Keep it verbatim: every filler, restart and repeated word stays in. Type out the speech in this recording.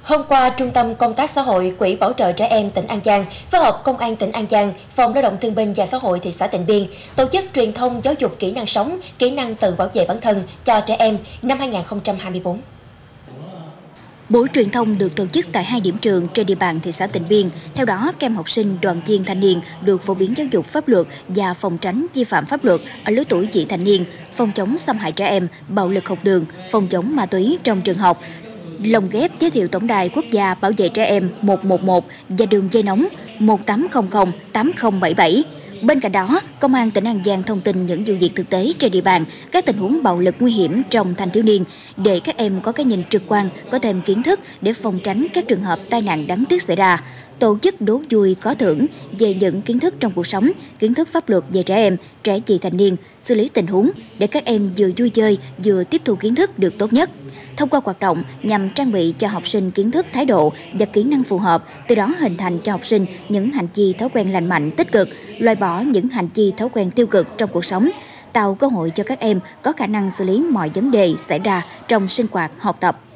Hôm qua, Trung tâm Công tác Xã hội Quỹ Bảo trợ Trẻ Em tỉnh An Giang phối hợp Công an tỉnh An Giang, Phòng Lao động Thương binh và Xã hội thị xã Tịnh Biên tổ chức truyền thông giáo dục kỹ năng sống, kỹ năng tự bảo vệ bản thân cho trẻ em năm hai nghìn không trăm hai mươi tư. Buổi truyền thông được tổ chức tại hai điểm trường trên địa bàn thị xã Tịnh Biên. Theo đó, các em học sinh, đoàn viên thanh niên được phổ biến giáo dục pháp luật và phòng tránh vi phạm pháp luật ở lứa tuổi vị thành niên, phòng chống xâm hại trẻ em, bạo lực học đường, phòng chống ma túy trong trường học. Lồng ghép giới thiệu tổng đài quốc gia bảo vệ trẻ em một một một và đường dây nóng một tám không không tám không bảy bảy. Bên cạnh đó, Công an tỉnh An Giang thông tin những vụ việc thực tế trên địa bàn, các tình huống bạo lực nguy hiểm trong thanh thiếu niên để các em có cái nhìn trực quan, có thêm kiến thức để phòng tránh các trường hợp tai nạn đáng tiếc xảy ra. Tổ chức đố vui có thưởng về những kiến thức trong cuộc sống, kiến thức pháp luật về trẻ em, trẻ vị thành niên, xử lý tình huống để các em vừa vui chơi vừa tiếp thu kiến thức được tốt nhất. Thông qua hoạt động nhằm trang bị cho học sinh kiến thức, thái độ và kỹ năng phù hợp, từ đó hình thành cho học sinh những hành vi thói quen lành mạnh, tích cực, loại bỏ những hành vi thói quen tiêu cực trong cuộc sống, tạo cơ hội cho các em có khả năng xử lý mọi vấn đề xảy ra trong sinh hoạt, học tập.